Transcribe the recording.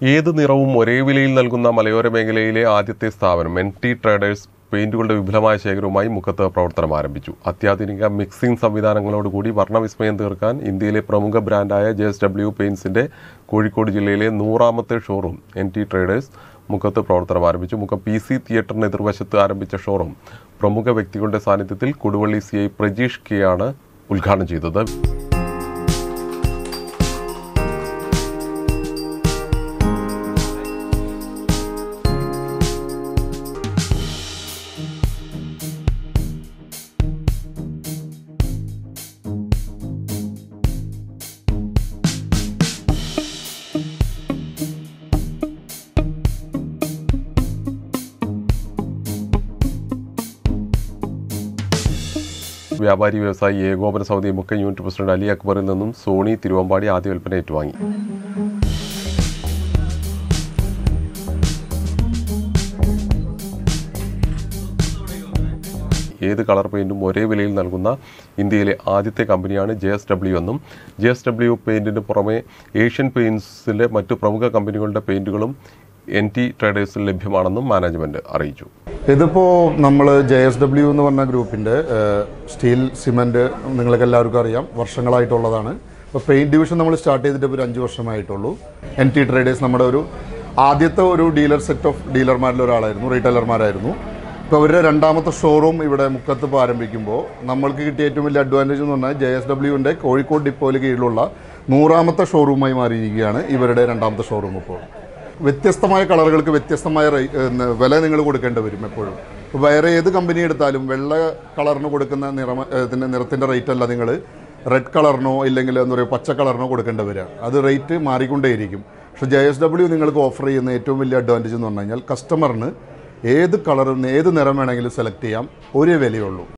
ഏത് നിറവും ഒരേ വിലയിൽ നൽകുന്ന മലയോര മേഖലയിലെ ആദ്യത്തെ സ്ഥാപനം NT ട്രേഡേഴ്സ് പെയിന്റുകളുടെ വിപുലമായ ശേഖരവുമായി മുക്കത്ത് പ്രവർത്തനം ആരംഭിച്ചു. അത്യാധുനിക മിക്സിംഗ് സംവിധാനങ്ങളോടുകൂടി വർണ്ണവിസ്മയം തീർക്കാൻ ഇന്ത്യയിലെ പ്രമുഖ ബ്രാൻഡായ JSW പെയിന്റ്സിന്റെ കോഴിക്കോട് ജില്ലയിലെ 100ാമത്തെ ഷോറൂം NT ട്രേഡേഴ്സ് മുക്കത്ത് പ്രവർത്തനം ആരംഭിച്ചു. മുക്കം PC തിയേറ്ററിന് എതിർവശത്ത് ആരംഭിച്ച ഷോറൂം പ്രമുഖ വ്യക്തികളുടെ സാന്നിധ്യത്തിൽ കൊടുവള്ളി CI പ്രജീഷ് K ആണ് ഉദ്ഘാടനം ചെയ്തത്. വ്യാപാരി വ്യവസായി ഏകോപന സമിതി മുക്കം യൂണിറ്റ് പ്രസിഡന്റ് അലി അക്ബറിൽ നിന്നും സോണി തിരുവമ്പാടി ആദ്യ വിൽപ്പന ഏറ്റുവാങ്ങി. ഏത് കളർ പെയിന്റും ഒരേ വിലയിൽ നൽകുന്ന ഇന്ത്യയിലെ ആദ്യത്തെ കമ്പനിയാണ് JSW എന്നും JSW പെയിന്റിന് പുറമെ ഏഷ്യൻ പെയിന്റ്സിലെ മറ്റു പ്രമുഖ കമ്പനികളുടെ പെയിന്റുകളും NT ട്രേഡേഴ്സിൽ ലഭ്യമാണെന്നും മാനേജ്മെന്റ് അറിയിച്ചു. ഇതിപ്പോൾ നമ്മൾ JSW എന്ന് പറഞ്ഞ ഗ്രൂപ്പിൻ്റെ സ്റ്റീൽ സിമെൻറ്റ് നിങ്ങൾക്ക് എല്ലാവർക്കും അറിയാം, വർഷങ്ങളായിട്ടുള്ളതാണ്. ഇപ്പോൾ പെയിൻറ്റ് ഡിവിഷൻ നമ്മൾ സ്റ്റാർട്ട് ചെയ്തിട്ട് ഒരു 5 വർഷമായിട്ടുള്ളൂ. NT ട്രേഡേഴ്സ് നമ്മുടെ ആദ്യത്തെ ഒരു സെറ്റ് ഓഫ് ഡീലർമാരിൽ ഒരാളായിരുന്നു, റീറ്റെയിലർമാരായിരുന്നു. ഇപ്പോൾ അവരുടെ 2ാമത്തെ ഷോറൂം ഇവിടെ മുക്കത്ത് ഇപ്പോൾ ആരംഭിക്കുമ്പോൾ നമ്മൾക്ക് കിട്ടിയ ഏറ്റവും വലിയ അഡ്വാൻറ്റേജ് എന്ന് പറഞ്ഞാൽ JSWൻ്റെ കോഴിക്കോട് ഡിപ്പോയിൽ കീഴിലുള്ള 100ാമത്തെ ഷോറൂമായി മാറിയിരിക്കുകയാണ് ഇവരുടെ 2ാമത്തെ ഷോറൂം. ഇപ്പോൾ വ്യത്യസ്തമായ കളറുകൾക്ക് വ്യത്യസ്തമായ വില നിങ്ങൾ കൊടുക്കേണ്ടി വരും എപ്പോഴും. വേറെ ഏത് കമ്പനി എടുത്താലും വെള്ള കളറിന് കൊടുക്കുന്ന നിറത്തിൻ്റെ റേറ്റ് അല്ല നിങ്ങൾ റെഡ് കളറിനോ ഇല്ലെങ്കിൽ എന്താ പറയുക പച്ച കളറിനോ കൊടുക്കേണ്ടി വരിക. അത് റേറ്റ് മാറിക്കൊണ്ടേയിരിക്കും. പക്ഷേ JSW നിങ്ങൾക്ക് ഓഫർ ചെയ്യുന്ന ഏറ്റവും വലിയ അഡ്വാൻറ്റേജ് എന്ന് പറഞ്ഞു കഴിഞ്ഞാൽ കസ്റ്റമറിന് ഏത് കളറും ഏത് നിറം വേണമെങ്കിലും സെലക്ട് ചെയ്യാം, ഒരേ വിലയുള്ളൂ.